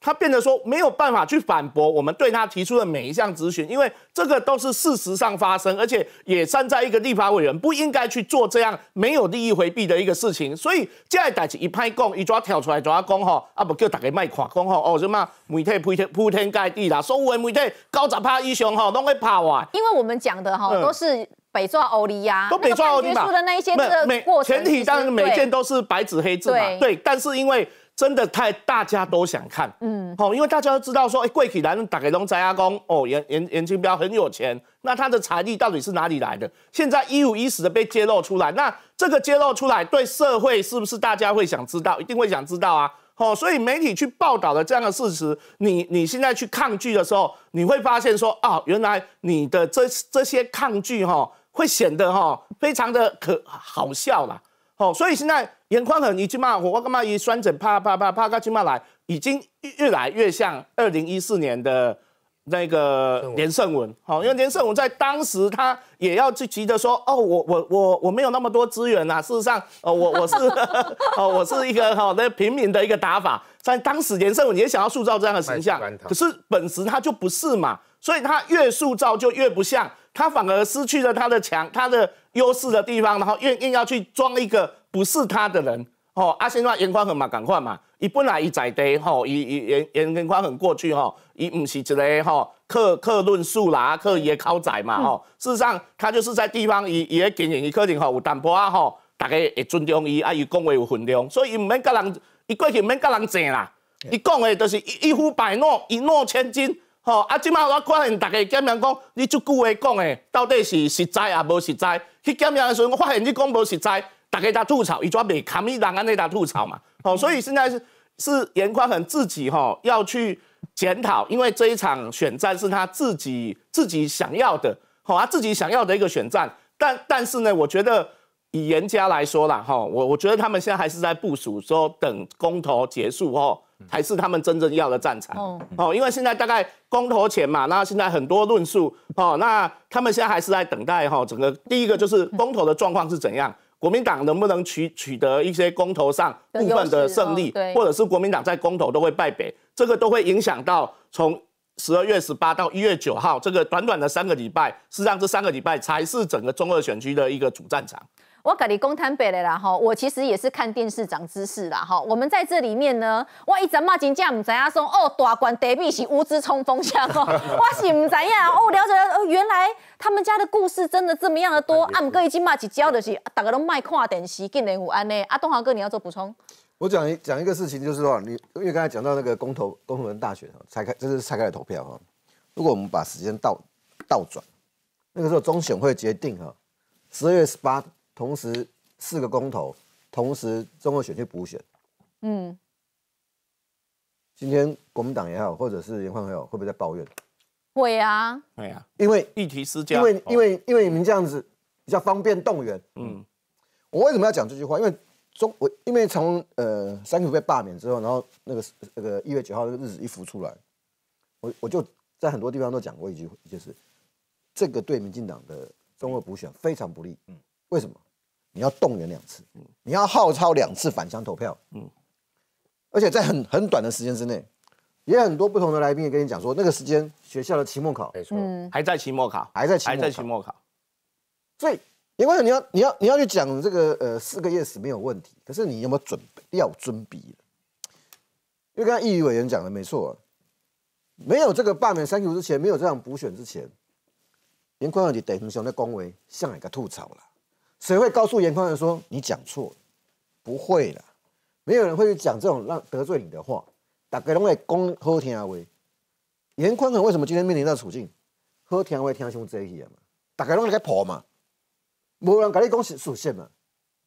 他变得说没有办法去反驳我们对他提出的每一项质询，因为这个都是事实上发生，而且也站在一个立法委员不应该去做这样没有利益回避的一个事情。所以这个代志一拍讲，伊就要跳出来就要讲吼，啊不叫大家卖看，讲吼哦什么媒体铺天铺天盖地啦，所有的媒体九十趴以上吼拢会拍我。 因为我们讲的哈、嗯、都是。北抓欧利呀， 都北抓欧利嘛， 的那一些这过程， 前提当然每件都是白纸黑字嘛，对，对但是因为真的太大家都想看，嗯，好、哦，因为大家都知道说，哎、欸，贵体男大概拢知阿公哦，严严严清标很有钱，那他的财力到底是哪里来的？现在一五一十的被揭露出来，那这个揭露出来对社会是不是大家会想知道？一定会想知道啊。哦，所以媒体去报道的这样的事实，你你现在去抗拒的时候，你会发现说，啊、哦，原来你的这这些抗拒哈、哦。会显得哈非常的可好笑啦，哦，所以现在严宽恒已经嘛，我干嘛以酸疹啪啪啪啪到今嘛来，已经越来越像二零一四年的那个连胜文，好，因为连胜文在当时他也要去急着说，哦，我我我我没有那么多资源呐，事实上，哦，我我是哦我是一个好的平民的一个打法，在当时连胜文也想要塑造这样的形象，可是本质他就不是嘛，所以他越塑造就越不像。他反而失去了他的强、他的优势的地方，然后硬硬要去装一个不是他的人。哦，啊，现在严宽恒嘛，赶快嘛，伊本来伊在地吼，伊伊严严严宽恒过去吼，伊唔是一个吼客客论述啦，客伊的口才嘛吼、嗯。事实上，他就是在地方伊伊的经营，伊可能吼有淡薄啊吼，大家会尊重伊，啊伊讲话有分量，所以伊唔免甲人，伊过去唔免甲人争啦。伊讲的就是一呼百诺，一诺千金。吼、哦、啊！即摆我发现大家检验讲，你即句话讲的到底是实在啊无实在？去检验的时候，我发现你讲无实在，大家在吐槽，伊怎袂堪伊人安尼在吐槽嘛？哦，所以现在是是严宽恒自己哈、哦、要去检讨，因为这一场选战是他自己自己想要的，好、哦，他自己想要的一个选战。但但是呢，我觉得以严家来说啦，哈、哦，我我觉得他们现在还是在部署，说等公投结束后。才是他们真正要的战场哦，哦，因为现在大概公投前嘛，那现在很多论述哦，那他们现在还是在等待哈、哦，整个第一个就是公投的状况是怎样，国民党能不能取取得一些公投上部分的胜利，哦、或者是国民党在公投都会败北，这个都会影响到从十二月十八到一月九号这个短短的三个礼拜，事实上这三个礼拜才是整个中二选区的一个主战场。 我跟你讲坦白的啦哈，我其实也是看电视长知识啦哈。我们在这里面呢，我一直嘛真正唔知影说哦，大官得比是无知冲锋枪哦，我是唔知影哦，了解了，原来他们家的故事真的这么样的多。啊，唔过已经嘛一教就是大家都卖看电视，竟然有安尼。啊，东豪哥你要做补充？ 我讲一讲一个事情，就是说你因为刚才讲到那个公投公投人大选拆开，这是拆开来投票哈。如果我们把时间倒倒转，那个时候中选会决定哈，十二月十八。同时四个公投，同时中二选区补选，嗯，今天国民党也好，或者是严宽恒也好，会不会在抱怨？ 会啊， 会啊， 因为议题施加， 因为因为因为你们这样子比较方便动员，嗯，我为什么要讲这句话？因为中我因为从呃三 Q 被罢免之后，然后那个那个一月九号那个日子一浮出来，我我就在很多地方都讲过一句，就是这个对民进党的中二补选非常不利，嗯，为什么？你要动员两次，你要号召两次返乡投票，嗯，而且在很很短的时间之内，也有很多不同的来宾也跟你讲说，那个时间学校的期末考， 没错，嗯，还在期末考， 还在期末考， 还在期末考， 所以严宽恒你要你要你要去讲这个呃四个 yes 没有问题，可是你有没有准备要准备？因为刚才议委员讲的没错、啊，没有这个罢免三 Q 之前，没有这样补选之前，严宽恒你等于想在恭维，像一个吐槽了。谁会告诉严宽恒说你讲错了？不会啦，没有人会去讲这种让得罪你的话。大家都会讲好听的话。严宽恒为什么今天面临到处境？好听话听伤济去嘛，大家都在破嘛，无人跟你讲实实现嘛。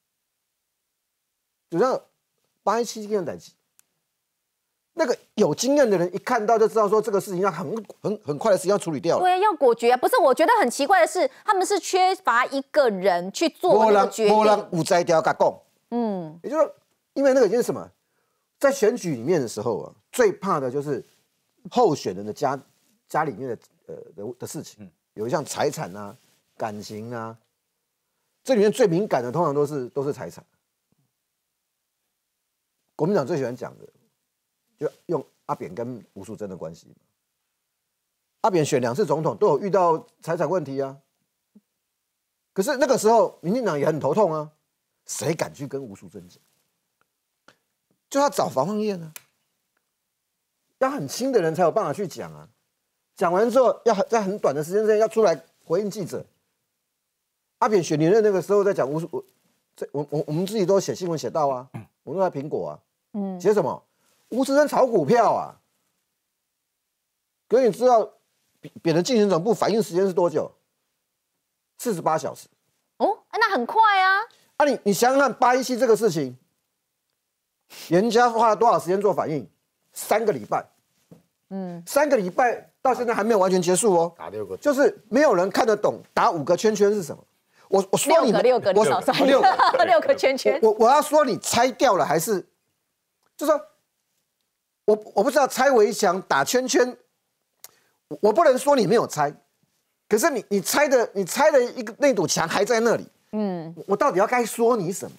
就像八一七这件代志，那个有经验的人一看到就知道说这个事情要很很很快的时间要处理掉了。 对，要果决啊！不是，我觉得很奇怪的是，他们是缺乏一个人去做那个决定。 没人有才调甲讲，嗯，也就是说，因为那个已经是什么，在选举里面的时候啊，最怕的就是候选人的家家里面的呃的的事情，有一项财产啊、感情啊，这里面最敏感的通常都是都是财产。国民党最喜欢讲的。就用阿扁跟吴淑珍的关系。阿扁选两次总统都有遇到财产问题啊，可是那个时候民进党也很头痛啊，谁敢去跟吴淑珍讲？就要找房放燕啊，要很亲的人才有办法去讲啊。讲完之后，要在很短的时间内要出来回应记者。阿扁选连任那个时候在讲吴淑，这我我我们自己都写新闻写到啊，我们都在苹果啊，嗯，写什么？吴淑珍炒股票啊。可是你知道？扁的竞选总部反应时间是多久？四十八小时。 哦，那很快啊。 啊你，你你想想看，八一七这个事情，人家花了多少时间做反应？三个礼拜。嗯，三个礼拜到现在还没有完全结束哦。 打六个， 就是没有人看得懂打五个圈圈是什么。我我说你六个六个，我少六个六个圈圈。 我我要说你拆掉了还是，就说，我我不知道拆围墙打圈圈。我不能说你没有拆，可是你你拆的你拆的一个那堵墙还在那里，嗯，我到底要该说你什么？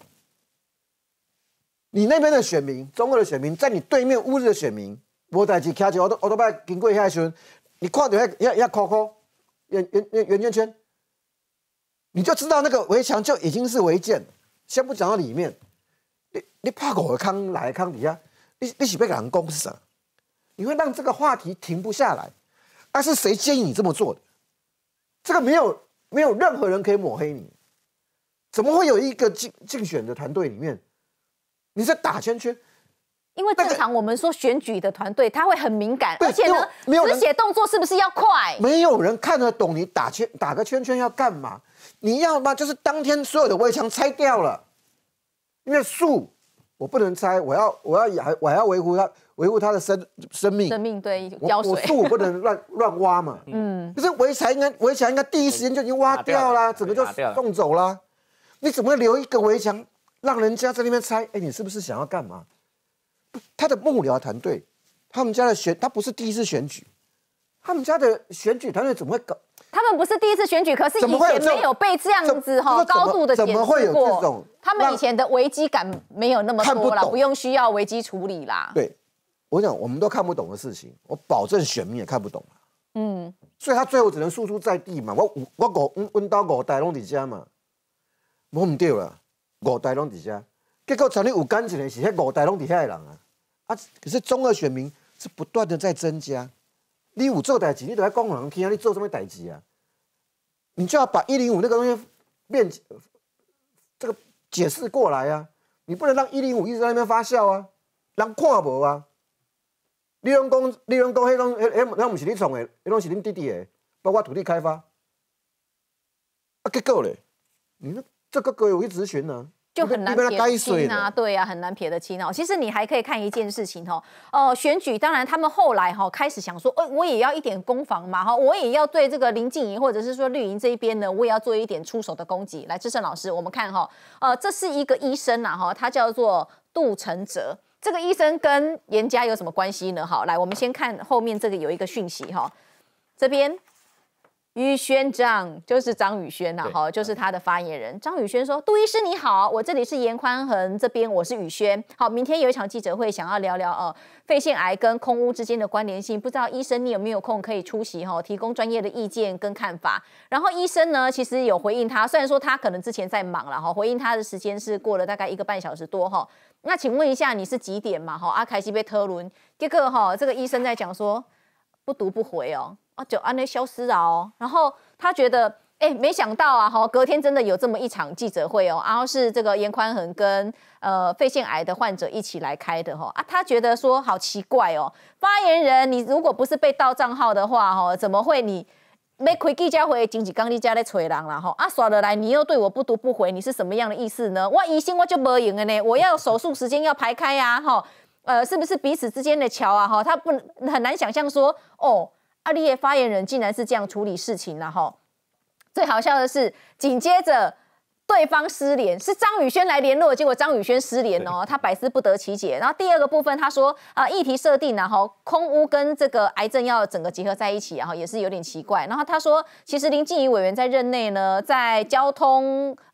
你那边的选民，中二的选民，在你对面乌日的选民，无代志，开着我都我都拜经过遐时阵，你看到遐遐遐扣扣圆圆圆圆圈圈，你就知道那个围墙就已经是违建。先不讲到里面，你你怕狗的康来康底下，你你是被人攻是啥？你会让这个话题停不下来。那是谁建议你这么做的？这个没有没有任何人可以抹黑你。怎么会有一个竞竞选的团队里面，你在打圈圈？ 因为正常我们说选举的团队，他会很敏感，而且呢， 没有止血动作是不是要快？ 没有人看得懂你打圈打个圈圈要干嘛？你要么就是当天所有的围墙拆掉了，因为树我不能拆，我要我要还我还要维护它。维护它的生生命， 生命对浇水， 我树不能乱乱挖嘛。嗯，可是围墙应该围墙应该第一时间就已经挖掉啦，整个就送走啦。你怎么会留一个围墙让人家在那边拆？哎，你是不是想要干嘛？他的幕僚团队，他们家的选，他不是第一次选举，他们家的选举团队怎么会搞？ 他们不是第一次选举，可是以前没有被这样子哈高度的检视过。他们以前的危机感没有那么多啦，不用需要危机处理啦。 对。我讲我们都看不懂的事情，我保证选民也看不懂。嗯，所以他最后只能诉诸在地嘛。我我五温到五代拢伫遮嘛，无唔对啦，五代拢伫遮，结果曾经有感情的是迄五代拢伫遐的人啊。啊，可是中二选民是不断的在增加。你有做代志，你都要讲人听，你做什么代志啊？你就要把一零五那个东西变这个解释过来啊！你不能让一零五一直在那边发酵啊，人看无啊。你拢讲，你拢讲，迄种，迄、迄、那不是你创的，迄拢是恁弟弟的，包括土地开发。啊，结果嘞，你那这个各有一咨询呢， 就很难撇得清啊，对啊，很难撇得清哦。其实你还可以看一件事情哦，呃，选举当然他们后来哈、哦、开始想说，哎、呃，我也要一点攻防嘛哈，我也要对这个林静怡或者是说绿营这一边呢，我也要做一点出手的攻击。来，志胜老师，我们看哈、哦，呃，这是一个医生呐哈，他叫做杜承哲。这个医生跟严家有什么关系呢？好，来，我们先看后面这个有一个讯息哈，这边宇轩长就是张宇轩呐，哈，就是他的发言人。张宇轩说：“杜医师你好，我这里是严宽恒这边，我是宇轩。好，明天有一场记者会，想要聊聊呃肺腺癌跟空污之间的关联性，不知道医生你有没有空可以出席哈，提供专业的意见跟看法。然后医生呢，其实有回应他，虽然说他可能之前在忙了哈，回应他的时间是过了大概一个半小时多哈。那请问一下，你是几点嘛？哈，阿凯西被特伦，结果哈，这个医生在讲说不读不回哦。”啊，就安内消失了哦。然后他觉得，哎，没想到啊，哈，隔天真的有这么一场记者会哦，然后是这个严宽恒跟呃肺腺癌的患者一起来开的哈、哦、啊，他觉得说好奇怪哦，发言人你如果不是被盗账号的话哈、哦，怎么会你没开记者会，经济刚你家在吹人啦哈啊，耍得来你又对我不读不回，你是什么样的意思呢？我疑心我就没赢了呢，我要手术时间要排开呀、啊、哈，呃，是不是彼此之间的桥啊哈？他不很难想象说哦。阿里的发言人竟然是这样处理事情了哈！最好笑的是，紧接着对方失联，是张宇轩来联络，结果张宇轩失联哦，他百思不得其解。然后第二个部分，他说啊、呃，议题设定然后空污跟这个癌症要整个结合在一起，然后也是有点奇怪。然后他说，其实林静怡委员在任内呢，在交通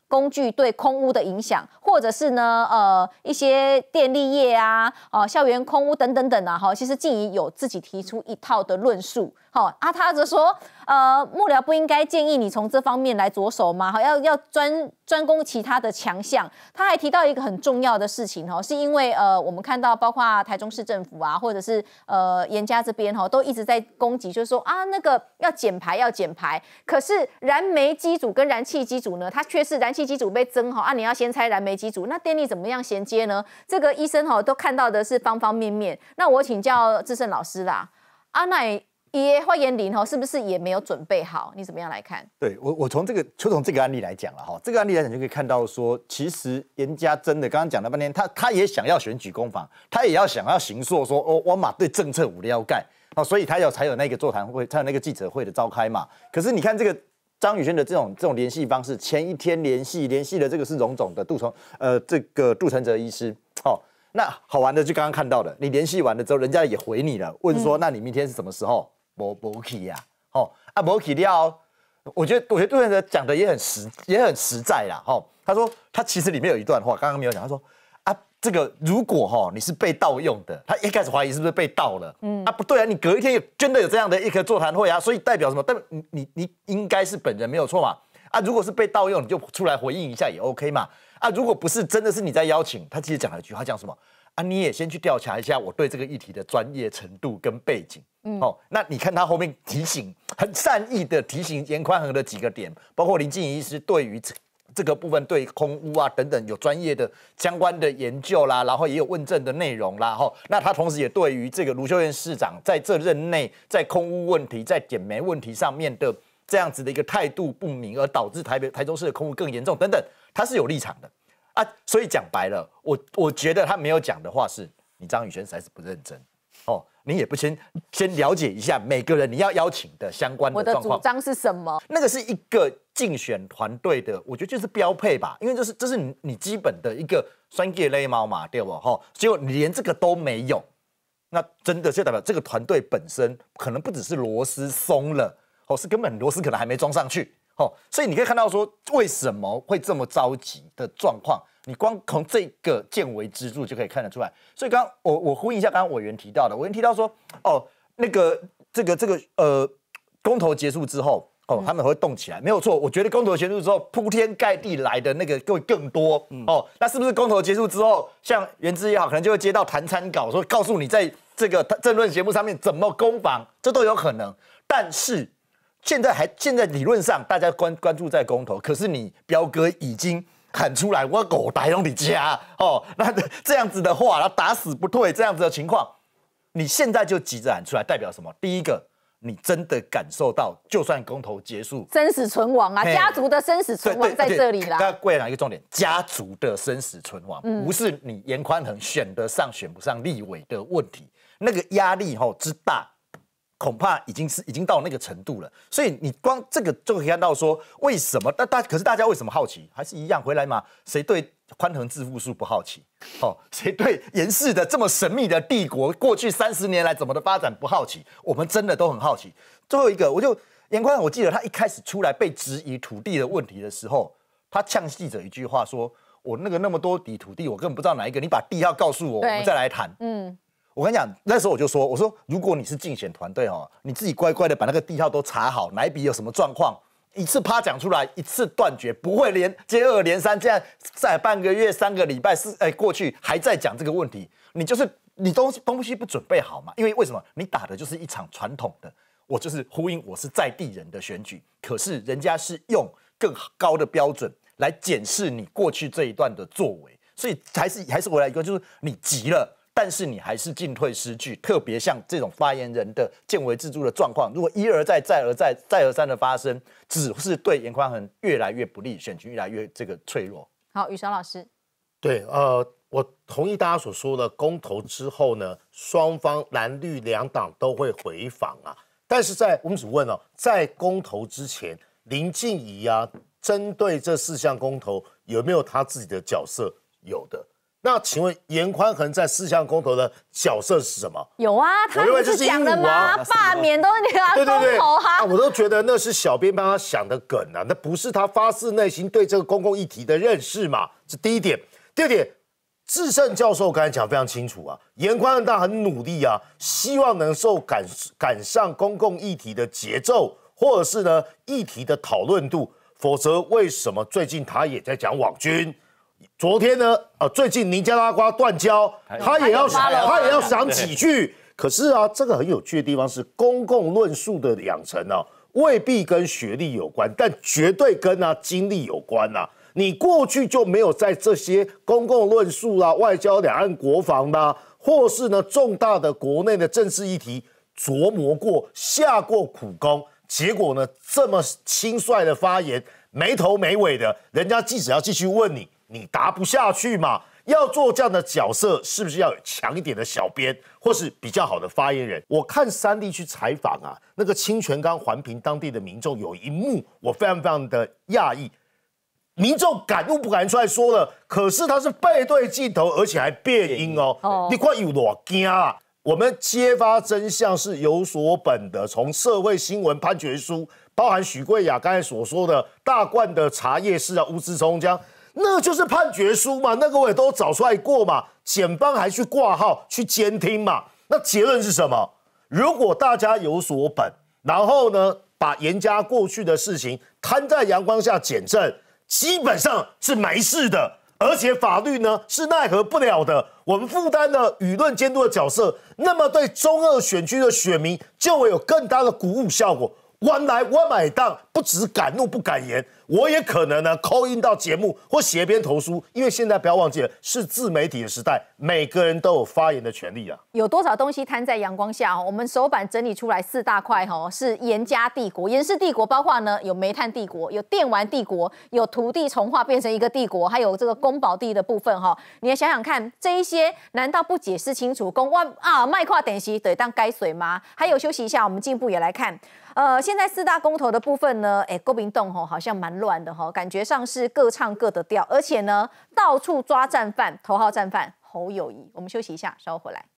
工具对空污的影响，或者是呢，呃，一些电力业啊，哦，校园空污等等等啊，哈，其实静怡有自己提出一套的论述，哈，啊，他就说，呃，幕僚不应该建议你从这方面来着手吗？哈，要要专专攻其他的强项。他还提到一个很重要的事情，哈，是因为呃，我们看到包括台中市政府啊，或者是呃严家这边哈，都一直在攻击，就是说啊，那个要减排要减排，可是燃煤机组跟燃气机组呢，它却是燃气机组被增哈啊，你要先拆燃煤机组，那电力怎么样衔接呢？这个医生哈都看到的是方方面面。那我请教志胜老师啦，啊，那也发言人哈是不是也没有准备好？你怎么样来看？ 对我，我从这个就从这个案例来讲了哈，这个案例来讲就可以看到说，其实严家真的刚刚讲了半天，他他也想要选举攻防，他也要想要行塑说哦，我马对政策无了解哦，所以他有才有那个座谈会，才有那个记者会的召开嘛。可是你看这个。张宇轩的这种这种联系方式，前一天联系联系的这个是荣总的杜成呃这个杜承哲医师，哦，那好玩的就刚刚看到的，你联系完了之后，人家也回你了，问说、嗯、那你明天是什么时候？没没去呀，哦啊没去了，我觉得我觉得杜承哲讲的也很实也很实在啦，哦，他说他其实里面有一段话，刚刚没有讲，他说啊这个如果哈、哦、你是被盗用的，他一开始怀疑是不是被盗了，嗯啊不对啊，你隔一天真的有这样的一个座谈会啊，所以代表什么？代表你你你应该是本人没有错嘛，啊如果是被盗用，你就出来回应一下也 OK 嘛，啊如果不是真的是你在邀请，他其实讲了一句话，讲什么啊？你也先去调查一下我对这个议题的专业程度跟背景，嗯哦，那你看他后面提醒很善意的提醒严宽恒的几个点，包括林静怡医师对于这个部分对空污啊等等有专业的相关的研究啦，然后也有问政的内容啦，哈，那他同时也对于这个卢秀燕市长在这任内在空污问题、在减煤问题上面的这样子的一个态度不明，而导致台北、台中市的空污更严重等等，他是有立场的啊。所以讲白了，我我觉得他没有讲的话是，你张宇轩实在是不认真哦。你也不先先了解一下每个人你要邀请的相关的状况， 我的主张是什么？ 那个是一个竞选团队的，我觉得就是标配吧，因为这是这是你你基本的一个专业类猫嘛，对不？哈，结果你连这个都没有，那真的就代表这个团队本身可能不只是螺丝松了，哦，是根本螺丝可能还没装上去，哦，所以你可以看到说为什么会这么着急的状况。你光从这个见微知著就可以看得出来，所以刚刚我我呼应一下刚刚委员提到的，委员提到说，哦，那个这个这个呃，公投结束之后，哦，他们会动起来，没有错。我觉得公投结束之后，铺天盖地来的那个会更多，哦，那是不是公投结束之后，像原之也好，可能就会接到谈参稿，说告诉你在这个政论节目上面怎么攻防，这都有可能。但是现在还现在理论上大家关关注在公投，可是你彪哥已经喊出来，我狗逮用你家哦，那这样子的话，然后打死不退这样子的情况，你现在就急着喊出来，代表什么？第一个，你真的感受到，就算公投结束， 生死存亡啊，家族的生死存亡在这里啦。 刚刚贵讲一个重点，家族的生死存亡，嗯、不是你严宽恒选得上选不上立委的问题，那个压力吼之大。恐怕已经是已经到那个程度了，所以你光这个就可以看到说，为什么？但大可是大家为什么好奇？还是一样回来嘛？谁对宽恒致富术不好奇？哦，谁对严氏的这么神秘的帝国过去三十年来怎么的发展不好奇？我们真的都很好奇。最后一个，我就严宽恒，我记得他一开始出来被质疑土地的问题的时候，他呛记者一句话说：“我那个那么多地土地，我根本不知道哪一个，你把地号告诉我，我们再来谈。”嗯。我跟你讲，那时候我就说，我说如果你是竞选团队哦，你自己乖乖的把那个地号都查好，哪一笔有什么状况，一次啪讲出来，一次断绝，不会连接二连三，这样在半个月、三个礼拜是哎过去还在讲这个问题，你就是你东西东西不准备好嘛？因为为什么？你打的就是一场传统的，我就是呼应我是在地人的选举，可是人家是用更高的标准来检视你过去这一段的作为，所以还是还是回来一个，就是你急了。但是你还是进退失据，特别像这种发言人的见微知著的状况，如果一而再、再而再、再而三的发生，只是对严宽恒越来越不利，选情越来越这个脆弱。 好，宇韶老师， 对，呃，我同意大家所说的，公投之后呢，双方蓝绿两党都会回访啊。但是在我们只问哦，在公投之前，林静怡啊，针对这四项公投有没有他自己的角色？有的。 那请问严宽恒在四项公投的角色是什么？ 有啊，他不是讲了吗？罢免都是那个公投哈、啊， 我都觉得那是小编帮他想的梗啊，那不是他发自内心对这个公共议题的认识嘛？这第一点。第二点，智胜教授刚才讲非常清楚啊，严宽恒他很努力啊，希望能够赶赶上公共议题的节奏，或者是呢议题的讨论度，否则为什么最近他也在讲网军？昨天呢，呃，最近尼加拉瓜断交，他也要他也要想几句。可是啊，这个很有趣的地方是，公共论述的养成啊，未必跟学历有关，但绝对跟啊经历有关啊。你过去就没有在这些公共论述啦、外交、两岸、国防啦，或是呢重大的国内的政治议题琢磨过、下过苦功，结果呢这么轻率的发言，没头没尾的，人家记者要继续问你。你答不下去嘛？要做这样的角色，是不是要有强一点的小编，或是比较好的发言人？我看三立去采访啊，那个清泉岗环评当地的民众有一幕，我非常非常的讶异，民众敢怒不敢出来说了，可是他是背对镜头，而且还变音哦，哦你看有多惊啊！我们揭发真相是有所本的，从社会新闻判决书，包含许贵雅刚才所说的大罐的茶叶是啊，乌兹冲江。那就是判决书嘛，那个我也都找出来过嘛，检方还去挂号去监听嘛。那结论是什么？如果大家有所本，然后呢，把严家过去的事情摊在阳光下检证，基本上是没事的，而且法律呢是奈何不了的。我们负担了舆论监督的角色，那么对中二选区的选民就会有更大的鼓舞效果。弯来弯买当，不只敢怒不敢言，我也可能呢 call in 到节目或写篇投书，因为现在不要忘记了，是自媒体的时代，每个人都有发言的权利啊。 有多少东西摊在阳光下？我们手板整理出来四大块哈，是严家帝国、严氏帝国，包括呢有煤炭帝国、有电玩帝国、有土地重划变成一个帝国，还有这个公保地的部分哈。你来想想看，这一些难道不解释清楚？公万啊，卖跨点息得当该水吗？还有休息一下，我们进一步也来看。呃，现在四大公投的部分呢，哎，国民党吼好像蛮乱的哈，感觉上是各唱各的调，而且呢，到处抓战犯，头号战犯侯友宜。我们休息一下，稍后回来。